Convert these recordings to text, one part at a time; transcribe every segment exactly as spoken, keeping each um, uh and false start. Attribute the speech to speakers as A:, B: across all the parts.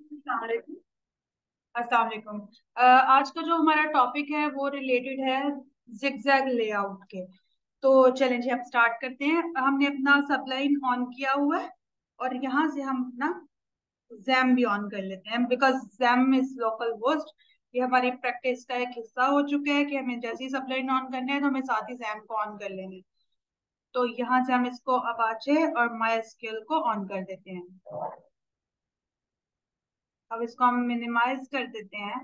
A: अस्सलाम वालेकुम। अ, आज का जो हमारा टॉपिक है वो रिलेटेड है जिगजैग लेआउट के। तो चलें जी, हम स्टार्ट करते हैं। हमने अपना सबलाइन ऑन किया हुआ है और यहाँ से हम अपना जैम भी ऑन कर लेते हैं, because jam is local host. ये हमारी प्रैक्टिस का एक हिस्सा हो चुका है कि हमें जैसे ही सबलाइन ऑन करना है तो हमें साथ ही जैम को ऑन कर लेना है। तो यहाँ से हम इसको अपाचे और माई एसक्यूएल को ऑन कर देते हैं। अब इसको हम मिनिमाइज कर देते हैं।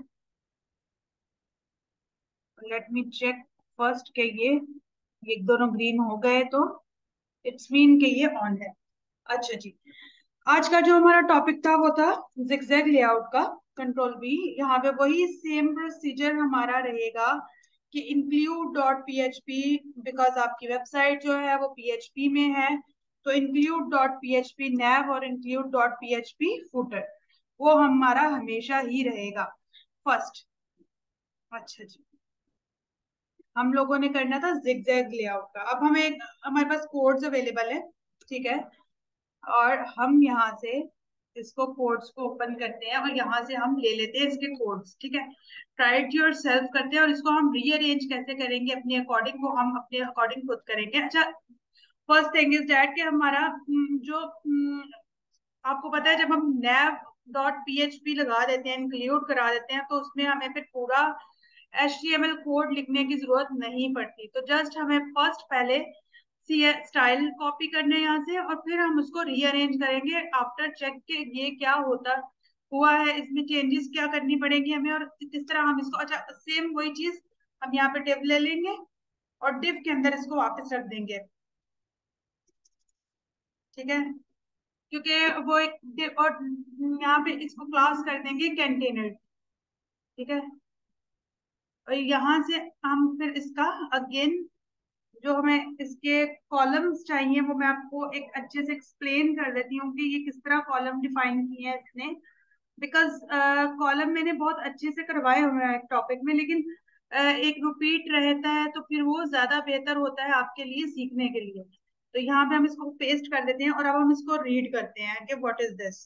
A: लेट मी चेक फर्स्ट के ये ये दोनों ग्रीन हो गए तो इट्स मीन के ये ऑन है। अच्छा जी, आज का जो हमारा टॉपिक था वो था जिगजैग लेआउट का। कंट्रोल बी, यहाँ पे वही सेम प्रोसीजर हमारा रहेगा कि include dot P H P, because आपकी वेबसाइट जो है वो पी एच पी में है। तो include dot P H P nav और include dot P H P footer वो हमारा हमेशा ही रहेगा फर्स्ट। अच्छा जी, हम लोगों ने करना था जिगजैग लेआउट का। अब हमें हमारे पास कोड्स अवेलेबल है, ठीक है। और हम यहाँ से इसको कोड्स को ओपन करते हैं और यहाँ से हम ले लेते हैं इसके कोड्स, ठीक है। ट्राई इट योर सेल्फ करते हैं और इसको हम रीअरेंज कैसे करेंगे अपने अकॉर्डिंग, वो हम अपने अकॉर्डिंग खुद करेंगे। अच्छा, फर्स्ट थिंग इज दैट कि हमारा हम्म, जो हम्म, आपको पता है जब हम nav dot P H P लगा देते हैं, इंक्लूड करा देते हैं, तो उसमें हमें फिर पूरा H T M L code लिखने की जरूरत नहीं पड़ती। तो जस्ट हमें फर्स्ट पहले सी स्टाइल कॉपी करने हैं यहाँ से और फिर हम उसको रीअरेंज करेंगे आफ्टर चेक के ये क्या होता हुआ है, इसमें चेंजेस क्या करनी पड़ेगी हमें और किस तरह हम इसको। अच्छा, सेम वही चीज हम यहाँ पे डिव ले लेंगे और डिव के अंदर इसको वापस रख देंगे, ठीक है। क्योंकि वो एक div- और यहाँ पे इसको क्लास कर देंगे कंटेनर, ठीक है। और यहाँ से हम फिर इसका अगेन जो हमें इसके कॉलम्स चाहिए वो मैं आपको एक अच्छे से एक्सप्लेन कर देती हूँ कि ये किस तरह कॉलम डिफाइन किए हैं इसने। बिकॉज कॉलम मैंने बहुत अच्छे से करवाए हुए हैं एक टॉपिक में, लेकिन uh, एक रिपीट रहता है तो फिर वो ज्यादा बेहतर होता है आपके लिए सीखने के लिए। तो यहाँ पे हम इसको पेस्ट कर देते हैं और अब हम इसको रीड करते हैं कि व्हाट इज दिस।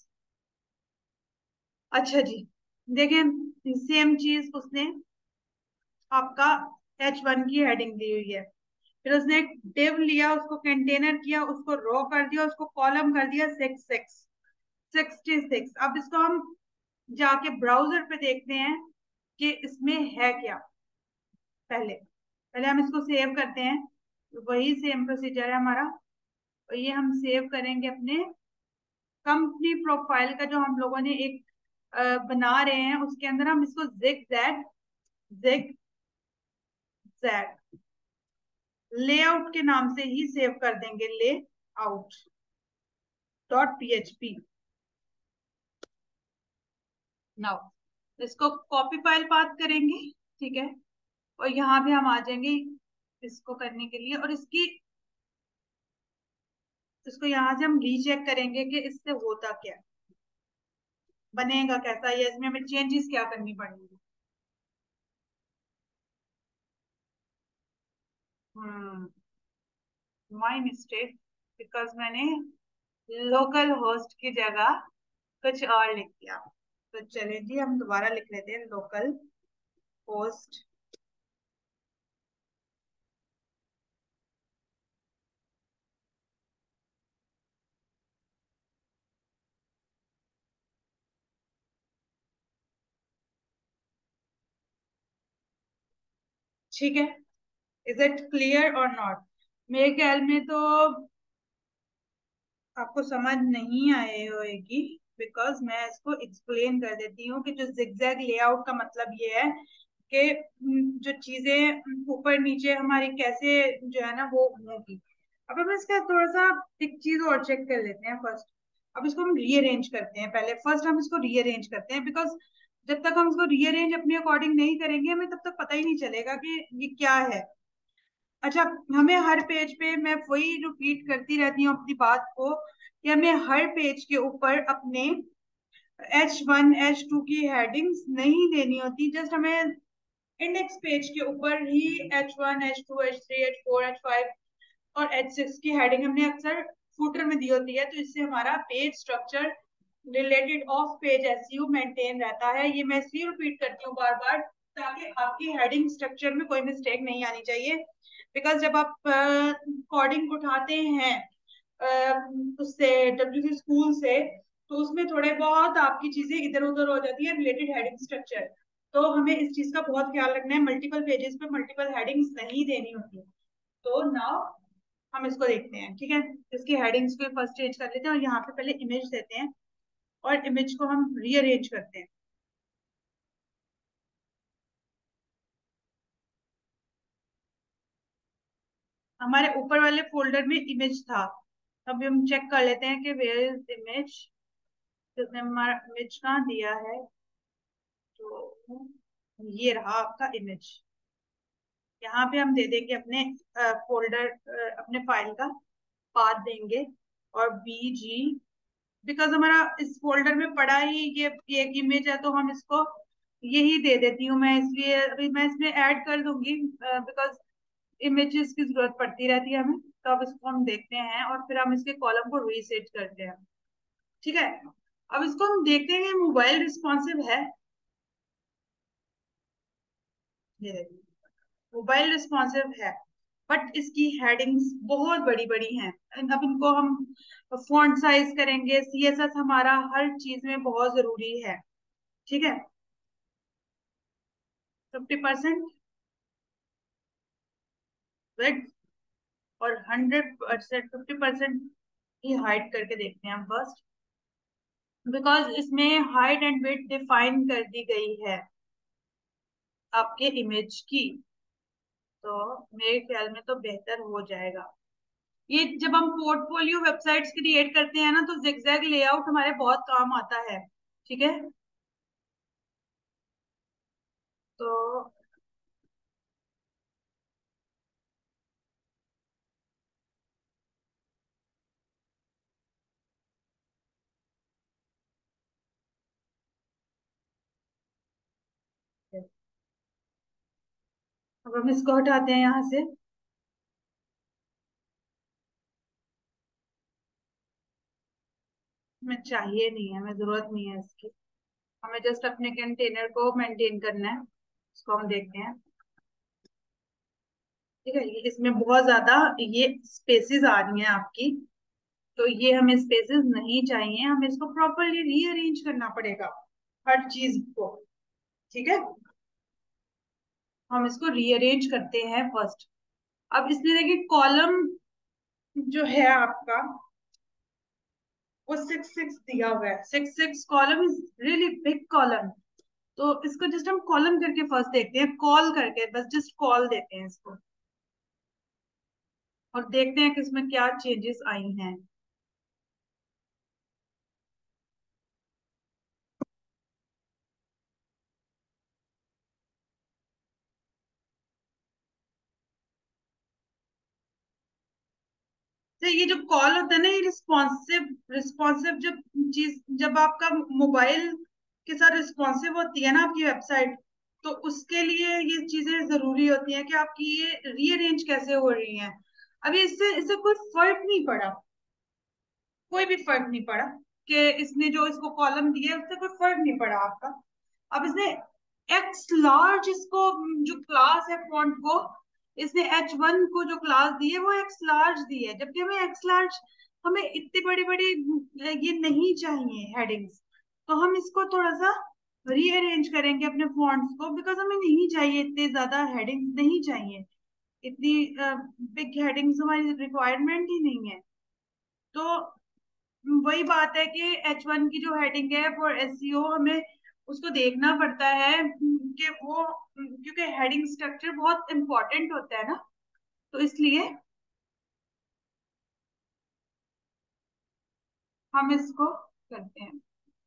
A: अच्छा जी, देखें सेम चीज उसने आपका एच वन की हेडिंग दी हुई है। फिर उसने एक डिव लिया, उसको कंटेनर किया, उसको रो कर दिया, उसको कॉलम कर दिया सिक्स सिक्स सिक्सटी सिक्स। अब इसको हम जाके ब्राउजर पे देखते हैं कि इसमें है क्या। पहले पहले हम इसको सेव करते हैं। वही सेम प्रोसीजर है हमारा और ये हम सेव करेंगे अपने कंपनी प्रोफाइल का जो हम लोगों ने एक अ, बना रहे हैं उसके अंदर हम इसको zigzag zigzag layout के नाम से ही सेव कर देंगे, layout dot P H P. Now इसको कॉपी फाइल पाथ करेंगे, ठीक है। और यहाँ पे हम आ जाएंगे इसको करने के लिए और इसकी इसको यहाँ से हम रीचेक करेंगे कि इससे होता क्या है, बनेगा कैसा, या इसमें हमें चेंजेस क्या करनी पड़ेंगी। हम्म माय मिस्टेक, बिकॉज मैंने लोकल होस्ट की जगह कुछ और लिख दिया। तो चलिए जी, हम दोबारा लिख लेते हैं लोकल होस्ट। ठीक है, इज इट क्लियर और नॉट? मेरे ख्याल में तो आपको समझ नहीं आई होगी, बिकॉज मैं इसको एक्सप्लेन कर देती हूँ कि जो जिगजैग लेआउट का मतलब ये है कि हम्म, जो चीजें ऊपर नीचे हमारी कैसे जो है ना वो होगी। अब हम इसका थोड़ा सा एक चीज और चेक कर लेते हैं फर्स्ट। अब इसको हम रीअरेंज करते हैं। पहले फर्स्ट हम इसको रीअरेंज करते हैं, बिकॉज जब तक हम इसको रीअरेंज अपने अकॉर्डिंग नहीं करेंगे हमें तब तक पता ही नहीं चलेगा कि ये क्या है। अच्छा, हमें हर पेज पे, मैं वही रिपीट करती रहती हूँ अपनी बात को, कि हमें हर पेज के ऊपर अपने एच वन एच टू की हेडिंग्स नहीं देनी होती। जस्ट हमें इंडेक्स पेज के ऊपर ही H one H two H three H four H five और एच सिक्स की हेडिंग हमने अक्सर फुटर में दी होती है। तो इससे हमारा page structure related off page SEO maintain रहता है। ये मैं इसलिए रिपीट करती हूँ बार बार, ताकि आपकी हेडिंग स्ट्रक्चर में कोई मिस्टेक नहीं आनी चाहिए। बिकॉज जब आप कोडिंग उठाते हैं uh, उससे डब्ल्यू सी स्कूल से, तो उसमें थोड़े बहुत आपकी चीजें इधर उधर हो जाती है रिलेटेड हेडिंग स्ट्रक्चर। तो हमें इस चीज का बहुत ख्याल रखना है, मल्टीपल पेजेस पे मल्टीपल हेडिंग्स नहीं देनी होती। तो नाउ हम इसको देखते हैं, ठीक है। इसकी हेडिंग्स को फर्स्ट चेंज कर लेते हैं और यहाँ पे पहले इमेज देते हैं और इमेज को हम रीअरेंज करते हैं। हमारे ऊपर वाले फोल्डर में इमेज था। अभी हम चेक कर लेते हैं कि वेयर इज इमेज। किसने हमारा इमेज कहाँ दिया है? तो ये रहा आपका इमेज। यहाँ पे हम दे देंगे अपने फोल्डर, अपने फाइल का पाथ देंगे और बीजी, बिकॉज हमारा इस फोल्डर में पड़ा ही ये ये एक इमेज है, तो हम इसको यही दे देती हूँ मैं, इसलिए अभी मैं इसमें ऐड कर दूंगी बिकॉज इमेजेस की जरूरत पड़ती रहती है हमें। तो अब इसको हम देखते हैं और फिर हम इसके कॉलम को रीसेट करते हैं, ठीक है। अब इसको हम देखते हैं मोबाइल रिस्पॉन्सिव है। ये देखिए, मोबाइल रिस्पॉन्सिव है, बट इसकी हेडिंग्स बहुत बड़ी बड़ी हैं। अब इनको हम फॉन्ट साइज करेंगे, सीएसएस हमारा हर चीज में बहुत जरूरी है, ठीक है। फिफ्टी परसेंट, वेट, और हंड्रेड परसेंट, फिफ्टी परसेंट ही हाइड करके देखते हैं हम फर्स्ट, बिकॉज इसमें हाइट एंड वेट डिफाइन कर दी गई है आपके इमेज की। तो मेरे ख्याल में तो बेहतर हो जाएगा। ये जब हम पोर्टफोलियो वेबसाइट्स क्रिएट करते हैं ना, तो जिगजैग लेआउट हमारे बहुत काम आता है, ठीक है। तो अब हम इसको हटाते हैं यहाँ से। हमें चाहिए नहीं है, हमें जरूरत नहीं है इसकी। हमें जस्ट अपने कंटेनर को मेंटेन करना है। इसको हम देखते हैं, ठीक है। ये इसमें बहुत ज्यादा ये स्पेसेस आ रही हैं आपकी, तो ये हमें स्पेसेस नहीं चाहिए। हमें इसको प्रॉपरली रीअरेंज करना पड़ेगा हर चीज को, ठीक है। हम इसको रीअरेंज करते हैं फर्स्ट। अब इसमें देखिए कॉलम जो है आपका, वो सिक्स सिक्स दिया हुआ है। Six six column is really big column. तो इसको जस्ट हम कॉलम करके फर्स्ट देखते हैं, कॉल करके बस जस्ट कॉल देते हैं इसको और देखते हैं कि इसमें क्या चेंजेस आई हैं। तो ये जो कॉल होता है ना, ये रिस्पॉन्सिव रिस्पॉन्सिव जब चीज, जब आपका मोबाइल के साथ रिस्पॉन्सिव होती है ना आपकी वेबसाइट, तो उसके लिए ये चीजें जरूरी होती हैं कि आपकी ये रीअरेंज कैसे हो रही हैं। अभी इससे इससे कोई फर्क नहीं पड़ा, कोई भी फर्क नहीं पड़ा कि इसने जो इसको कॉलम दिए उससे कोई फर्क नहीं पड़ा आपका। अब इसने एक्स लार्ज इसको जो क्लास है फॉन्ट को, इसने एच वन को जो क्लास दी है वो एक्स लार्ज दी है, जबकि हमें एक्स लार्ज, हमें इतनी बड़ी बड़ी ये नहीं चाहिए हेडिंग्स। तो हम इसको थोड़ा सा रीअरेंज करेंगे अपने फॉन्ट्स को, बिकॉज हमें नहीं चाहिए इतने ज्यादा हेडिंग्स, नहीं चाहिए इतनी बिग हेडिंग्स, हमारी रिक्वायरमेंट ही नहीं है। तो वही बात है कि एच वन की जो हेडिंग है फॉर एसईओ, हमें उसको देखना पड़ता है कि वो, क्योंकि हेडिंग स्ट्रक्चर बहुत इंपॉर्टेंट होता है ना, तो इसलिए हम इसको करते हैं।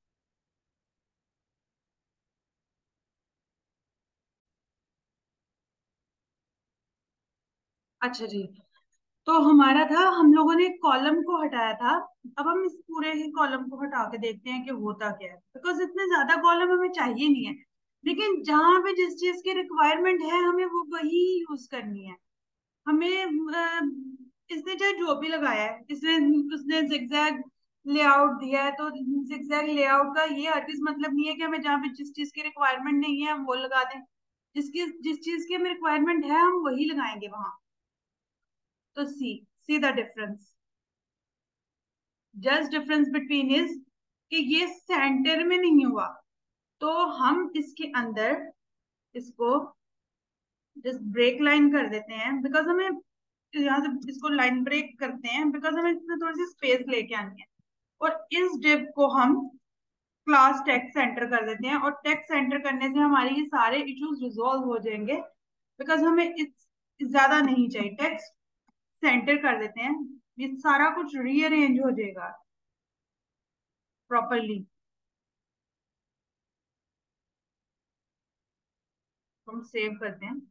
A: अच्छा जी, तो हमारा था, हम लोगों ने कॉलम को हटाया था। अब हम इस पूरे ही कॉलम को हटा के देखते हैं कि होता क्या है, बिकॉज इतने ज्यादा कॉलम हमें चाहिए नहीं है। लेकिन जहां पे जिस चीज की रिक्वायरमेंट है हमें वो वही यूज करनी है। हमें अ, इसने चाहे जो भी लगाया है, इसने उसने जिगजैग लेआउट दिया है, तो जिगजैग लेआउट का ये हरगिज मतलब नहीं है कि हमें जहाँ पे जिस चीज की रिक्वायरमेंट नहीं है हम वो लगा दें, जिसकी जिस चीज की हमें रिक्वायरमेंट है हम वही लगाएंगे वहां। तो see see the difference, just difference between is कि ये सेंटर में नहीं हुआ, तो हम इसके अंदर इसको जस्ट ब्रेक लाइन कर देते हैं, बिकॉज हमें यहाँ से इसको लाइन ब्रेक करते हैं बिकॉज हमें इसमें थोड़ी सी स्पेस लेके आनी है। और इस डिव को हम क्लास टेक्स्ट सेंटर कर देते हैं, और टेक्स्ट सेंटर करने से हमारे ये सारे इश्यूज रिजॉल्व हो जाएंगे, बिकॉज हमें इस ज्यादा नहीं चाहिए, टेक्स्ट सेंटर कर देते हैं, ये सारा कुछ रीअरेंज हो जाएगा प्रॉपरली। हम सेव करते हैं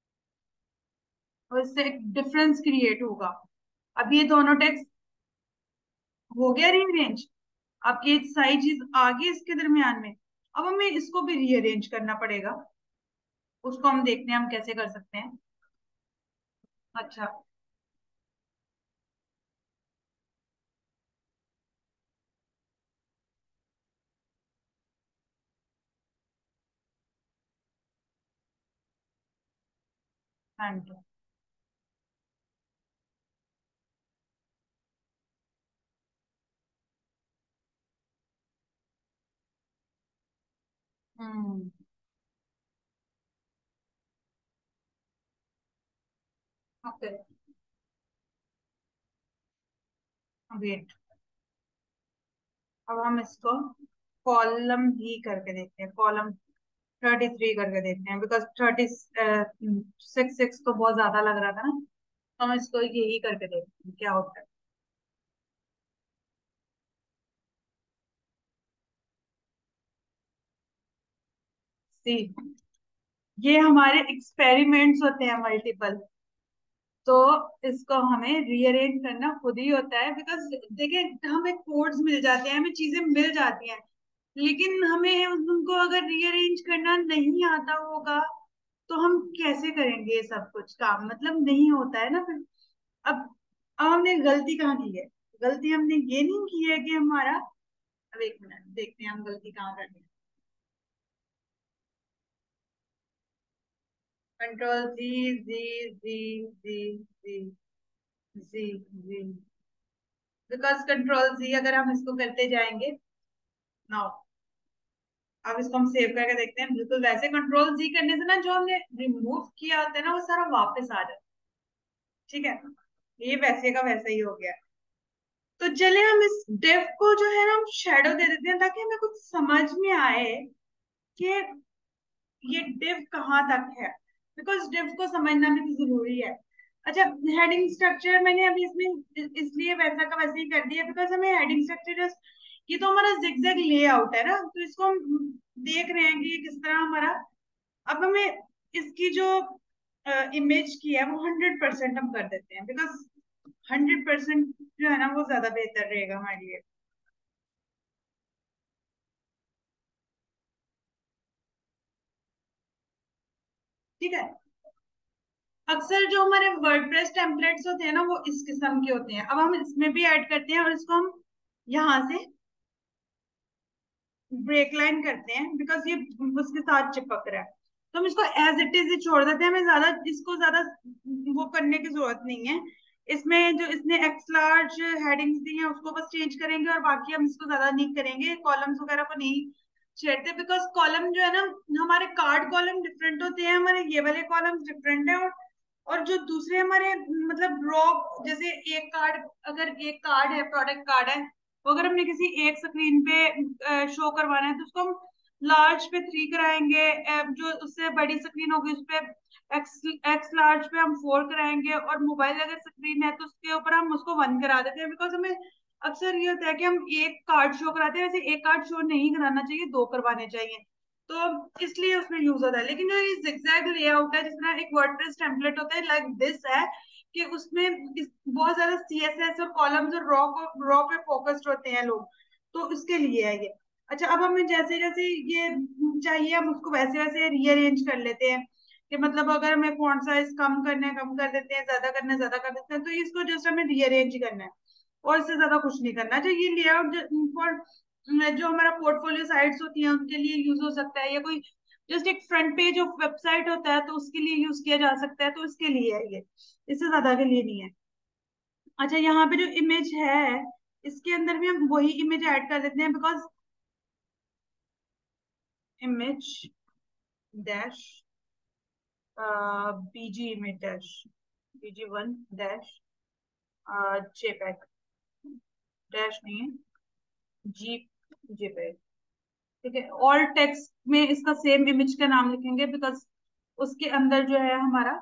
A: और इससे एक डिफरेंस क्रिएट होगा। अब ये दोनों टेक्स्ट हो गया रीअरेंज, अब ये सारी चीज आ गई इसके दरमियान में, अब हमें इसको भी रीअरेंज करना पड़ेगा। उसको हम देखते हैं हम कैसे कर सकते हैं। अच्छा, एंड हम्म, ओके, वेट, अब हम इसको कॉलम ही करके देखते हैं, कॉलम थर्टी थ्री करके देखते हैं, बिकॉज थर्टी सिक्स सिक्स तो बहुत ज्यादा लग रहा था ना, तो हम इसको यही करके देखते हैं क्या होता है। सी, ये हमारे एक्सपेरिमेंट्स होते हैं मल्टीपल, तो इसको हमें रीअरेंज करना खुद ही होता है, बिकॉज देखिए हमें कोड्स मिल जाते हैं, हमें चीजें मिल जाती हैं, लेकिन हमें उनको अगर रीअरेंज करना नहीं आता होगा तो हम कैसे करेंगे ये सब कुछ काम, मतलब नहीं होता है ना फिर। अब अब हमने गलती कहाँ की है, गलती हमने ये नहीं की है कि हमारा, अब एक मिनट देखते हैं हम गलती कहाँ कर रहे हैं। Control G G G G G G G, because control G अगर हम इसको करते जाएंगे नाउ, अब इसको हम सेव करके देखते हैं, बिल्कुल वैसे कंट्रोल जी करने से ना जो हमने रिमूव किया होता है ना वो सारा वापस आ जाता है। ठीक है, ये वैसे का वैसा ही हो गया। तो चले हम इस डेव को जो है ना हम शेडो दे देते हैं, ताकि हमें कुछ समझ में आए कि ये डिव कहाँ तक है, बिकॉज डिव को समझना भी तो जरूरी है। अच्छा, हेडिंग स्ट्रक्चर मैंने अभी इसमें इ- इसलिए वैसा का वैसे ही कर दिया, बिकॉज हमें हेडिंग स्ट्रक्चर जस्ट, ये तो हमारा जिगजैग लेआउट है ना, तो इसको हम देख रहे हैं कि ये किस तरह हमारा, अब हमें इसकी जो इमेज की है वो हंड्रेड परसेंट हम कर देते हैं, बिकॉज हंड्रेड परसेंट जो है ना वो ज्यादा बेहतर रहेगा हमारे लिए। ठीक है, अक्सर जो हमारे वर्डप्रेस टेम्पलेट्स होते हैं ना वो इस किस्म के होते हैं, अब हम इसमें भी ऐड करते हैं और इसको हम यहाँ से ब्रेक लाइन करते हैं, बिकॉज ये उसके साथ चिपक रहा है, तो हम इसको एज इट इज ही छोड़ देते हैं, हमें ज्यादा इसको ज्यादा वो करने की जरूरत नहीं है। इसमें जो इसने एक्स लार्ज हेडिंग्स दी हैं उसको बस चेंज करेंगे, और बाकी हम इसको ज्यादा नहीं करेंगे, कॉलम्स वगैरह को नहीं छेड़ते, बिकॉज कॉलम जो है ना, हमारे कार्ड कॉलम डिफरेंट होते हैं, हमारे ये वाले कॉलम्स डिफरेंट है, और और जो दूसरे हमारे मतलब रॉ, जैसे एक कार्ड, अगर एक कार्ड है प्रोडक्ट कार्ड है, तो अगर हमने किसी एक स्क्रीन पे शो करवाना है तो उसको हम लार्ज पे थ्री कराएंगे, अ, जो उससे बड़ी स्क्रीन होगी उस पे एक्स एक्स लार्ज पे हम फोर कराएंगे, और मोबाइल अगर स्क्रीन है तो उसके ऊपर हम उसको वन करा देते हैं, बिकॉज हमें अक्सर ये होता है कि हम एक कार्ड शो कराते हैं, वैसे एक कार्ड शो नहीं कराना चाहिए, दो करवाने चाहिए, तो इसलिए उसमें यूज होता है। लेकिन जो ये जिगजैग लेआउट है, जिस तरह एक वर्डप्रेस टेम्पलेट होता है लाइक दिस है, कि उसमें इस, बहुत ज्यादा सीएसएस और कॉलम्स और रॉ को रॉ पे फोकस्ड होते हैं लोग, तो उसके लिए है ये। अच्छा, अब हमें जैसे जैसे ये चाहिए हम उसको वैसे वैसे रीअरेंज कर लेते हैं, कि मतलब अगर हमें फॉन्ट साइज कम करना है कम कर देते हैं, ज्यादा करना है ज्यादा कर देते हैं, तो इसको जस्ट हमें रीअरेंज करना है। और इससे ज्यादा कुछ नहीं करना चाहिए। लेआउट फॉर जो हमारा पोर्टफोलियो साइट्स होती हैं उनके लिए यूज हो सकता है, या कोई जस्ट एक फ्रंट पेज ऑफ वेबसाइट होता है तो उसके लिए यूज किया जा सकता है, तो इसके लिए है ये, इससे ज्यादा के लिए नहीं है। अच्छा, यहाँ पे जो इमेज है इसके अंदर भी हम वही इमेज ऐड कर देते हैं, because image dash BG image dash BG one dash jpeg, dash नहीं है, जी जेपैक। ठीक है, ऑल टेक्स्ट में इसका सेम इमेज का नाम लिखेंगे, बिकॉज उसके अंदर जो है हमारा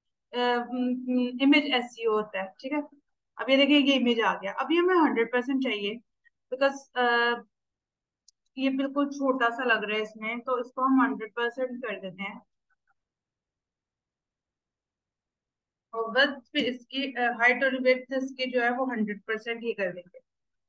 A: इमेज एसईओ होता है। ठीक है, अब ये देखिए ये इमेज आ गया। अभी हमें हंड्रेड परसेंट चाहिए, बिकॉज ये बिल्कुल छोटा सा लग रहा है इसमें, तो इसको हम हंड्रेड परसेंट कर देते हैं। और विड्थ पे इसकी हाइट और विड्थ इसकी जो है वो हंड्रेड परसेंट ही कर देंगे।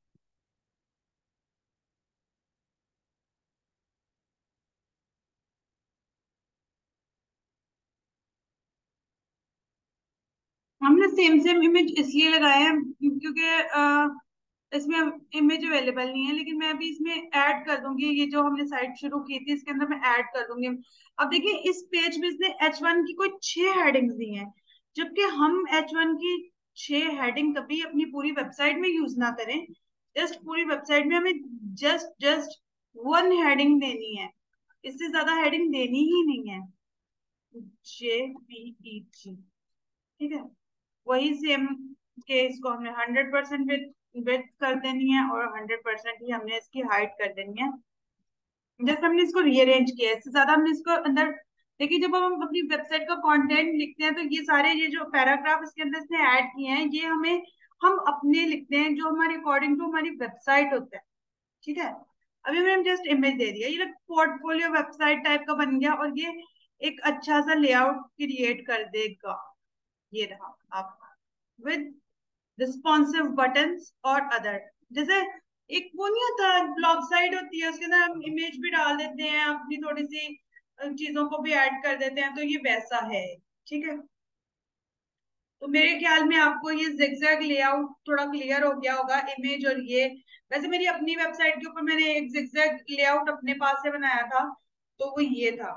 A: हमने सेम सेम इमेज इसलिए लगाए हैं क्योंकि अ, इसमें इमेज अवेलेबल नहीं है, लेकिन मैं अभी इसमें ऐड कर दूंगी। ये जो हमने साइट शुरू की थी इसके अंदर मैं ऐड कर दूंगी। अब देखिए इस पेज में इसने एच वन की कोई छह हेडिंग्स दी हैं, जबकि हम एच वन की छह हेडिंग कभी अपनी पूरी वेबसाइट में यूज ना करें। जस्ट पूरी वेबसाइट में हमें जस्ट जस्ट वन हेडिंग देनी है, इससे ज्यादा हेडिंग देनी ही नहीं है। जे पी ई जी, ठीक है, वही सेम केस को हमने हंड्रेड परसेंट विड्थ कर देनी है और हंड्रेड परसेंट ही हमने इसकी हाइट कर देनी है। जैसे हमने इसको रीअरेंज किया है, इससे ज्यादा हमने इसको अंदर देखिए, जब हम अपनी वेबसाइट का कंटेंट लिखते हैं तो ये सारे ये जो पैराग्राफ इसके अंदर इसने ऐड किए हैं ये हमें हम अपने लिखते हैं जो हमारे अकॉर्डिंग टू हमारी वेबसाइट होता है। ठीक है, अभी मैंने जस्ट इमेज दे दिया, ये पोर्टफोलियो वेबसाइट टाइप का बन गया और ये एक अच्छा सा लेआउट क्रिएट कर देगा। ये रहा आपका विद रिस्पॉन्सिव बटन्स और अदर। जैसे एक वो नहीं होता ब्लॉग साइट होती है उसके अंदर हम इमेज भी डाल देते हैं, अपनी थोड़ी सी अ, चीजों को भी ऐड कर देते हैं, तो ये वैसा है। ठीक है, तो मेरे ख्याल में आपको ये जिगजैग लेआउट थोड़ा क्लियर हो गया होगा, इमेज और ये। वैसे मेरी अपनी वेबसाइट के ऊपर मैंने एक जिगजैग लेआउट अपने पास से बनाया था, तो वो ये था,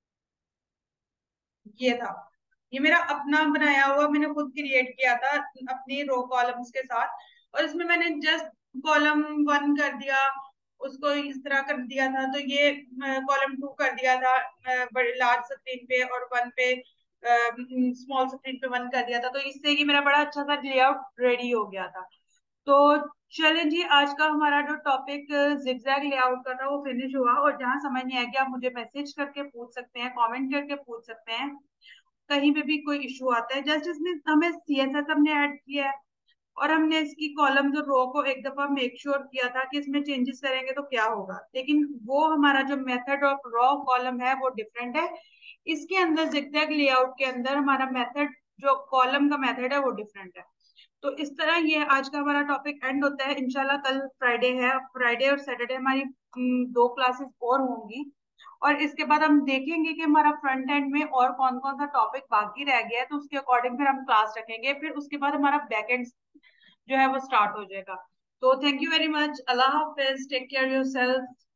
A: ये था, ये मेरा अपना बनाया हुआ, मैंने खुद क्रिएट किया था अपनी रो कॉलम्स के साथ। और इसमें मैंने जस्ट कॉलम वन कर दिया, उसको इस तरह कर दिया था, तो ये कॉलम टू कर दिया था अ, बड़े लार्ज स्क्रीन पे, और वन पे स्मॉल स्क्रीन पे वन कर दिया था, तो इससे ये मेरा बड़ा अच्छा सा लेआउट रेडी हो गया था। तो चलें जी, आज का हमारा जो टॉपिक जिगजैग लेआउट का था वो फिनिश हुआ। और जहां समझ नहीं आया कि आप मुझे मैसेज करके पूछ सकते हैं, कमेंट करके पूछ सकते हैं, कहीं पे भी कोई इशू आता है। जस्ट इसमें हमें सीएसएस हमने ऐड किया है, और हमने इसकी कॉलम्स और रो को एक दफा मेक श्योर किया था कि इसमें चेंजेस करेंगे तो क्या होगा, लेकिन वो हमारा जो मेथड ऑफ रॉ कॉलम है वो डिफरेंट है। इसके अंदर जिगजैग लेआउट के अंदर हमारा मेथड, जो कॉलम का मेथड है वो डिफरेंट है। तो इस तरह ये आज का हमारा टॉपिक एंड होता है। इंशाल्लाह कल फ्राइडे है, फ्राइडे और सैटरडे हमारी हम्म, दो क्लासेस और होंगी, और इसके बाद हम देखेंगे कि हमारा फ्रंट एंड में और कौन कौन सा टॉपिक बाकी रह गया है, तो उसके अकॉर्डिंग फिर हम क्लास रखेंगे। फिर उसके बाद हमारा बैक एंड जो है वो स्टार्ट हो जाएगा। तो थैंक यू वेरी मच, अल्लाह हाफिज, टेक केयर योर सेल्फ।